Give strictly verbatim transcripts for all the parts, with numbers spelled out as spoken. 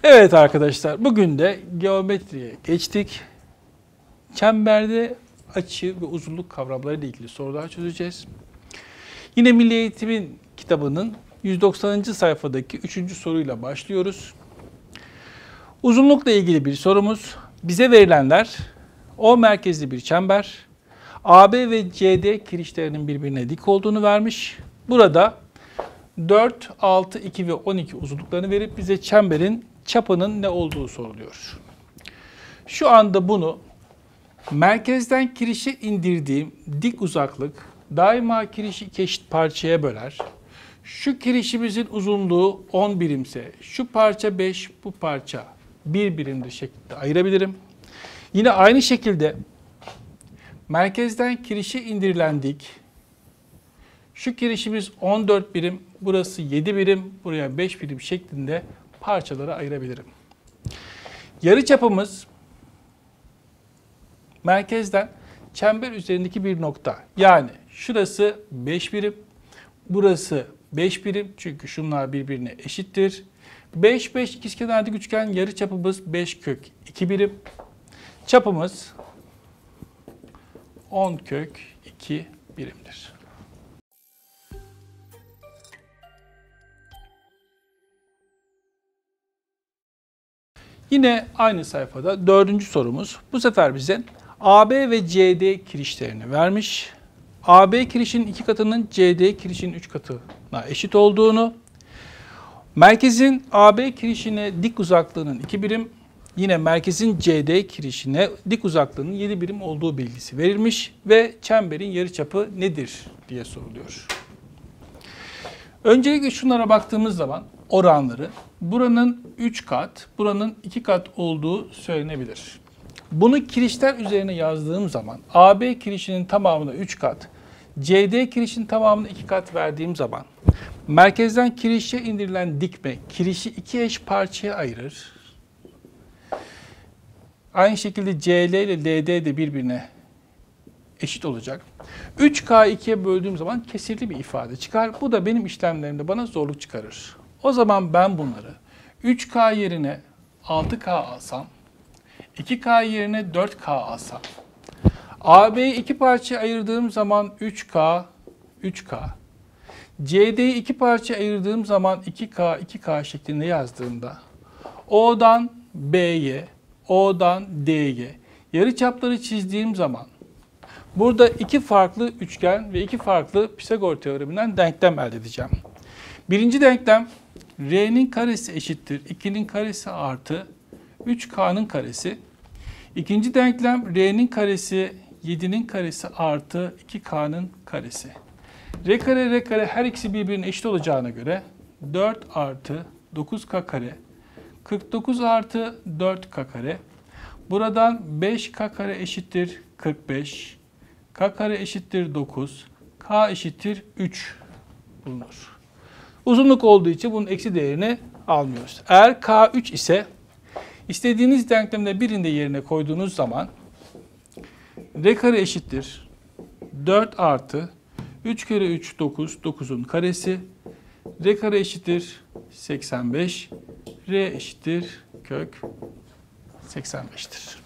Evet arkadaşlar, bugün de geometriye geçtik. Çemberde açı ve uzunluk kavramları ile ilgili sorular çözeceğiz. Yine Milli Eğitim'in kitabının yüz doksanıncı sayfadaki üçüncü soruyla başlıyoruz. Uzunlukla ilgili bir sorumuz. Bize verilenler O merkezli bir çember, A B ve C D kirişlerinin birbirine dik olduğunu vermiş. Burada dört, altı, iki ve on iki uzunluklarını verip bize çemberin çapının ne olduğu soruluyor. Şu anda bunu merkezden kirişe indirdiğim dik uzaklık daima kirişi iki eşit parçaya böler. Şu kirişimizin uzunluğu on birimse şu parça beş, bu parça bir birimdir şeklinde ayırabilirim. Yine aynı şekilde merkezden kirişe indirilen dik, şu kirişimiz on dört birim, burası yedi birim, buraya beş birim şeklinde parçalara ayırabilirim. Yarıçapımız merkezden çember üzerindeki bir nokta. Yani şurası beş birim, burası beş birim çünkü şunlar birbirine eşittir. beş, beş ikizkenarlı üçgen yarıçapımız beş kök iki birim. Çapımız on kök iki birimdir. Yine aynı sayfada dördüncü sorumuz. Bu sefer bize A B ve C D kirişlerini vermiş. A B kirişinin iki katının C D kirişinin üç katına eşit olduğunu, merkezin A B kirişine dik uzaklığının iki birim, yine merkezin C D kirişine dik uzaklığının yedi birim olduğu bilgisi verilmiş ve çemberin yarıçapı nedir diye soruluyor. Öncelikle şunlara baktığımız zaman oranları, buranın üç kat, buranın iki kat olduğu söylenebilir. Bunu kirişler üzerine yazdığım zaman A B kirişinin tamamına üç kat, C D kirişinin tamamına iki kat verdiğim zaman merkezden kirişe indirilen dikme kirişi iki eş parçaya ayırır. Aynı şekilde C L ile L D de birbirine eşit olacak. üç K ikiye böldüğüm zaman kesirli bir ifade çıkar. Bu da benim işlemlerimde bana zorluk çıkarır. O zaman ben bunları üç K yerine altı K alsam, iki K yerine dört K alsam, A B'yi iki parçaya ayırdığım zaman üç K, üç K, C D'yi iki parçaya ayırdığım zaman iki K, iki K şeklinde yazdığımda O'dan B'ye, O'dan D'ye yarıçapları çizdiğim zaman burada iki farklı üçgen ve iki farklı Pisagor teoreminden denklem elde edeceğim. Birinci denklem R'nin karesi eşittir ikinin karesi artı üç K'nın karesi. İkinci denklem R'nin karesi yedinin karesi artı iki K'nın karesi. R kare R kare her ikisi birbirine eşit olacağına göre dört artı dokuz K kare kırk dokuz artı dört K kare. Buradan beş K kare eşittir kırk beş. K kare eşittir dokuz. K eşittir üç bulunur. Uzunluk olduğu için bunun eksi değerini almıyoruz. Eğer K üç ise istediğiniz denklemde birinde yerine koyduğunuz zaman R kare eşittir dört artı üç kere üç dokuz, dokuzun karesi. R kare eşittir seksen beş. R eşittir kök seksen beş'tir.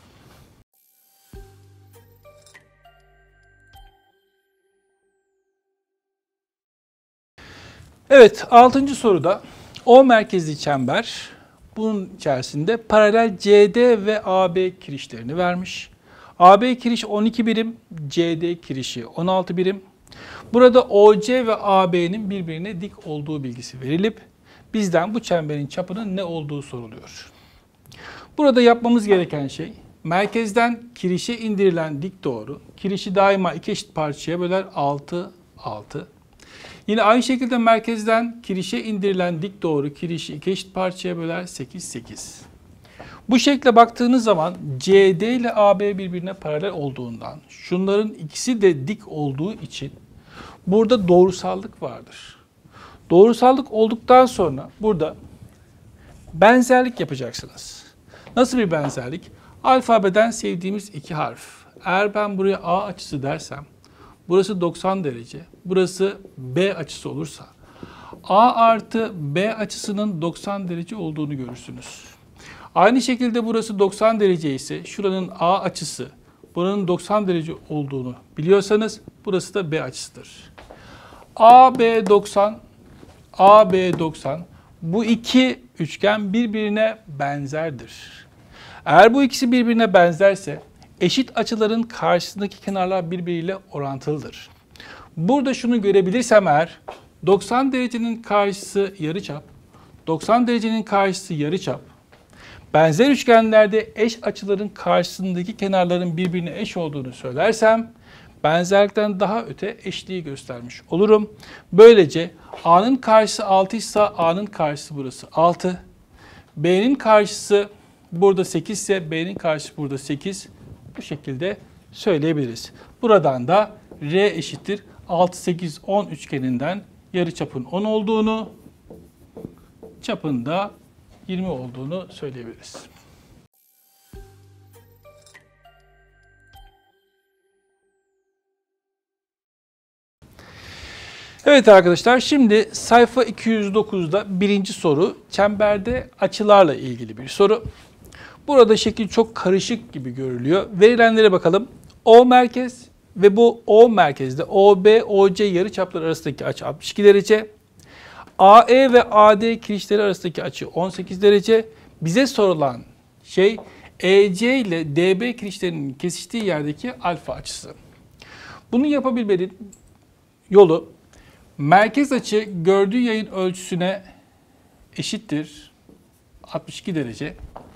Evet, altıncı soruda O merkezli çember, bunun içerisinde paralel C D ve A B kirişlerini vermiş. A B kirişi on iki birim, C D kirişi on altı birim. Burada O C ve A B'nin birbirine dik olduğu bilgisi verilip bizden bu çemberin çapının ne olduğu soruluyor. Burada yapmamız gereken şey merkezden kirişe indirilen dik doğru, kirişi daima iki eşit parçaya böler altı, altı. Yine aynı şekilde merkezden kirişe indirilen dik doğru kirişi iki eşit parçaya böler sekiz, sekiz. Bu şekle baktığınız zaman C D ile A B birbirine paralel olduğundan, şunların ikisi de dik olduğu için burada doğrusallık vardır. Doğrusallık olduktan sonra burada benzerlik yapacaksınız. Nasıl bir benzerlik? Alfabeden sevdiğimiz iki harf. Eğer ben buraya A açısı dersem, burası doksan derece, burası B açısı olursa A artı B açısının doksan derece olduğunu görürsünüz. Aynı şekilde burası doksan derece ise şuranın A açısı buranın doksan derece olduğunu biliyorsanız burası da B açısıdır. A B doksan, A B doksan bu iki üçgen birbirine benzerdir. Eğer bu ikisi birbirine benzerse eşit açıların karşısındaki kenarlar birbiriyle orantılıdır. Burada şunu görebilirsem eğer doksan derecenin karşısı yarıçap, doksan derecenin karşısı yarıçap. Benzer üçgenlerde eş açıların karşısındaki kenarların birbirine eş olduğunu söylersem benzerlikten daha öte eşliği göstermiş olurum. Böylece A'nın karşısı altı ise A'nın karşısı burası altı. B'nin karşısı burada sekiz ise B'nin karşısı burada sekiz. Bu şekilde söyleyebiliriz. Buradan da R eşittir altı, sekiz, on üçgeninden yarıçapın on olduğunu, çapın da yirmi olduğunu söyleyebiliriz. Evet arkadaşlar, şimdi sayfa iki yüz dokuzda birinci soru çemberde açılarla ilgili bir soru. Burada şekil çok karışık gibi görülüyor. Verilenlere bakalım. O merkez ve bu O merkezde O B O C yarıçapları arasındaki açı altmış iki derece. A E ve A D kirişleri arasındaki açı on sekiz derece. Bize sorulan şey E C ile D B kirişlerinin kesiştiği yerdeki alfa açısı. Bunu yapabilmenin yolu merkez açı gördüğü yayın ölçüsüne eşittir altmış iki derece.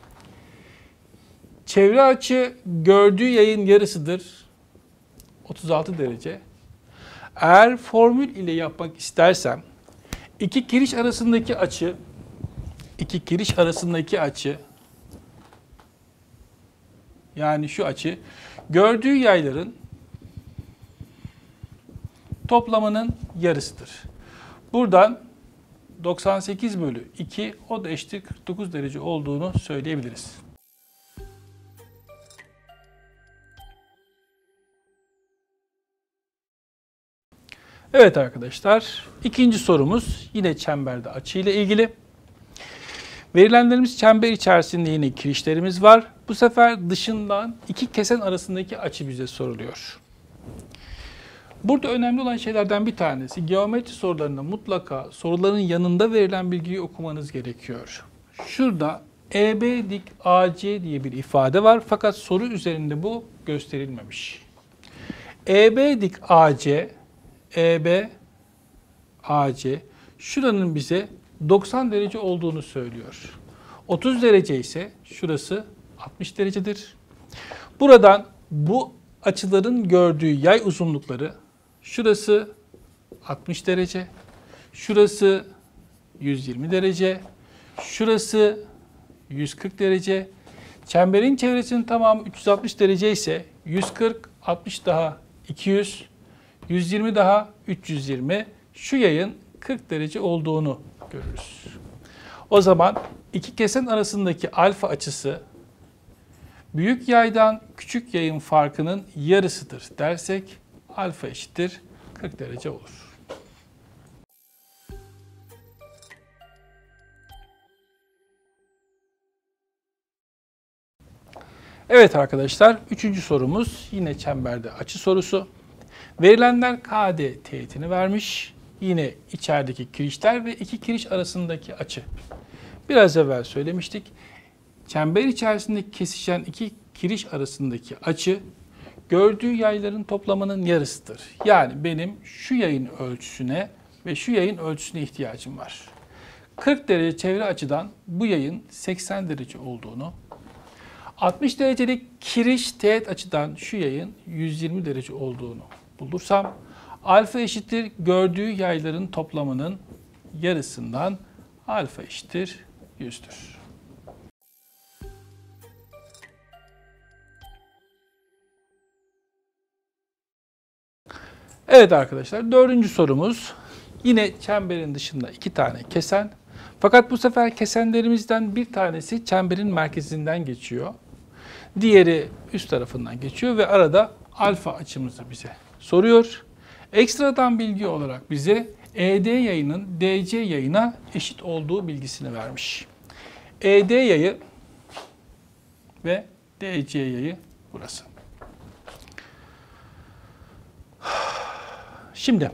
Çevre açı gördüğü yayın yarısıdır otuz altı derece. Eğer formül ile yapmak istersem iki kiriş arasındaki açı iki kiriş arasındaki açı yani şu açı gördüğü yayların toplamının yarısıdır. Buradan doksan sekiz bölü iki o da eşittir kırk dokuz derece olduğunu söyleyebiliriz. Evet arkadaşlar, ikinci sorumuz yine çemberde açı ile ilgili. Verilenlerimiz çember içerisinde yine kirişlerimiz var. Bu sefer dışından iki kesen arasındaki açı bize soruluyor. Burada önemli olan şeylerden bir tanesi geometri sorularında mutlaka soruların yanında verilen bilgiyi okumanız gerekiyor. Şurada E B dik A C diye bir ifade var fakat soru üzerinde bu gösterilmemiş. E B dik A C E B, A C, şuranın bize doksan derece olduğunu söylüyor. otuz derece ise şurası altmış derecedir. Buradan bu açıların gördüğü yay uzunlukları, şurası altmış derece, şurası yüz yirmi derece, şurası yüz kırk derece. Çemberin çevresinin tamamı üç yüz altmış derece ise yüz kırk, altmış daha iki yüz, yüz yirmi daha üç yüz yirmi, şu yayın kırk derece olduğunu görürüz. O zaman iki kesen arasındaki alfa açısı büyük yaydan küçük yayın farkının yarısıdır dersek alfa eşittir kırk derece olur. Evet arkadaşlar, üçüncü sorumuz yine çemberde açı sorusu. Verilenler K D teğetini vermiş. Yine içerideki kirişler ve iki kiriş arasındaki açı. Biraz evvel söylemiştik. Çember içerisinde kesişen iki kiriş arasındaki açı gördüğü yayların toplamının yarısıdır. Yani benim şu yayın ölçüsüne ve şu yayın ölçüsüne ihtiyacım var. kırk derece çevre açıdan bu yayın seksen derece olduğunu, altmış derecelik kiriş teğet açıdan şu yayın yüz yirmi derece olduğunu bulursam alfa eşittir gördüğü yayların toplamının yarısından alfa eşittir yüzdür. Evet arkadaşlar, dördüncü sorumuz yine çemberin dışında iki tane kesen. Fakat bu sefer kesenlerimizden bir tanesi çemberin merkezinden geçiyor. Diğeri üst tarafından geçiyor ve arada alfa açımızı bize soruyor. Ekstradan bilgi olarak bize E D yayının D C yayına eşit olduğu bilgisini vermiş. E D yayı ve D C yayı burası. Şimdi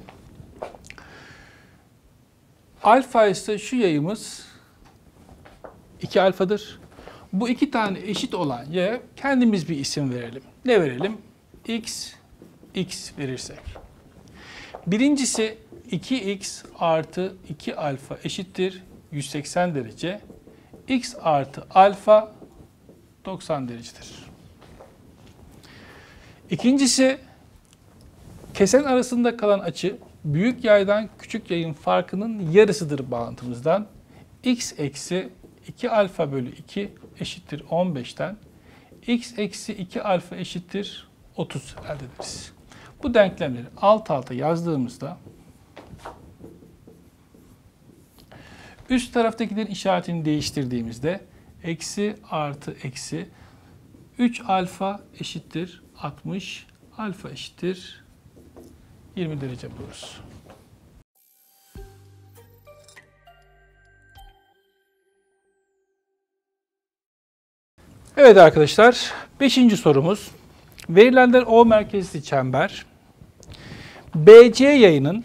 alfa ise şu yayımız iki alfadır. Bu iki tane eşit olan yaya kendimiz bir isim verelim. Ne verelim? X, X verirsek. Birincisi iki x artı iki alfa eşittir yüz seksen derece. X artı alfa doksan derecedir. İkincisi kesen arasında kalan açı büyük yaydan küçük yayın farkının yarısıdır bağıntımızdan. X eksi iki alfa bölü iki eşittir on beşten x eksi iki alfa eşittir otuz elde ederiz. Bu denklemleri alt alta yazdığımızda üst taraftakilerin işaretini değiştirdiğimizde eksi artı eksi üç alfa eşittir altmış, alfa eşittir yirmi derece buluruz. Evet arkadaşlar, beşinci sorumuz. Verilenler O merkezli çember. B C yayının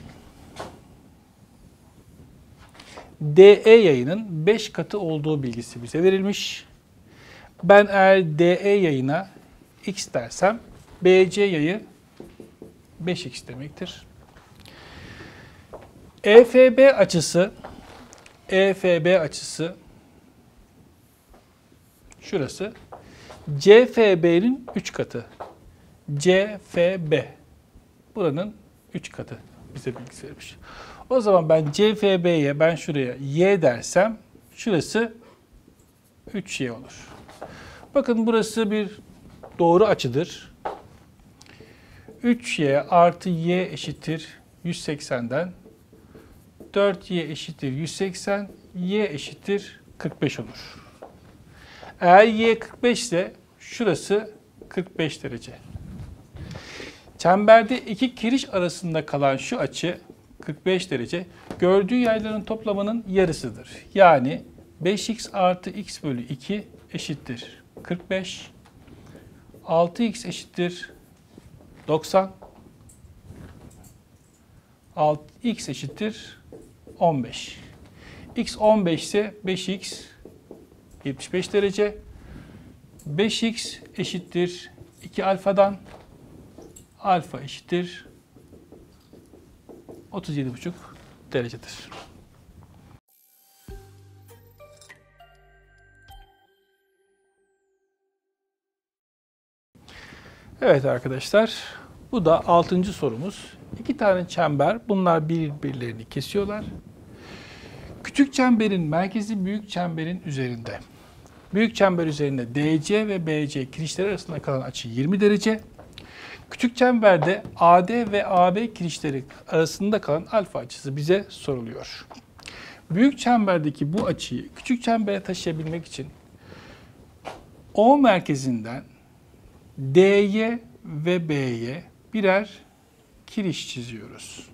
D E yayının beş katı olduğu bilgisi bize verilmiş. Ben eğer D E yayına x dersem B C yayı beş x demektir. E F B açısı E F B açısı şurası. C F B'nin üç katı. C F B. Buranın üç katı bize bilgi vermiş. O zaman ben C F B'ye ben şuraya y dersem şurası üç y olur. Bakın burası bir doğru açıdır. üç y artı y eşittir yüz seksenden dört y eşittir yüz seksen, y eşittir kırk beş olur. Eğer y kırk beş ise şurası kırk beş derece. Çemberde iki kiriş arasında kalan şu açı kırk beş derece. Gördüğü yayların toplamının yarısıdır. Yani beş x artı x bölü iki eşittir kırk beş. altı x eşittir doksan. x eşittir on beş. X on beş ise beş x yetmiş beş derece. beş x eşittir iki alfadan alfa eşittir otuz yedi buçuk derecedir. Evet arkadaşlar, bu da altıncı sorumuz. İki tane çember, bunlar birbirlerini kesiyorlar. Küçük çemberin merkezi büyük çemberin üzerinde. Büyük çember üzerinde D C ve B C kirişleri arasında kalan açı yirmi derece. Küçük çemberde A D ve A B kirişleri arasında kalan alfa açısı bize soruluyor. Büyük çemberdeki bu açıyı küçük çembere taşıyabilmek için O merkezinden D Y ve B Y birer kiriş çiziyoruz.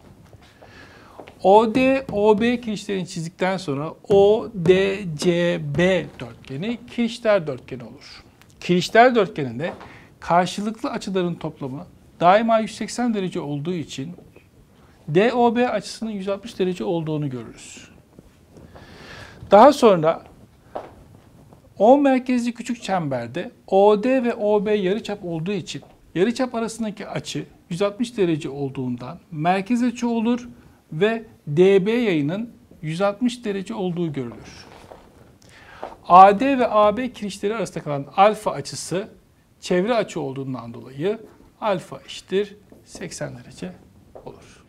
O D, O B kirişlerini çizdikten sonra O D C B dörtgeni kirişler dörtgeni olur. Kirişler dörtgeninde karşılıklı açıların toplamı daima yüz seksen derece olduğu için D O B açısının yüz altmış derece olduğunu görürüz. Daha sonra O merkezli küçük çemberde O D ve O B yarıçap olduğu için yarıçap arasındaki açı yüz altmış derece olduğundan merkez açı olur ve D B yayının yüz altmış derece olduğu görülür. A D ve A B kirişleri arasında kalan alfa açısı çevre açı olduğundan dolayı alfa eşittir seksen derece olur.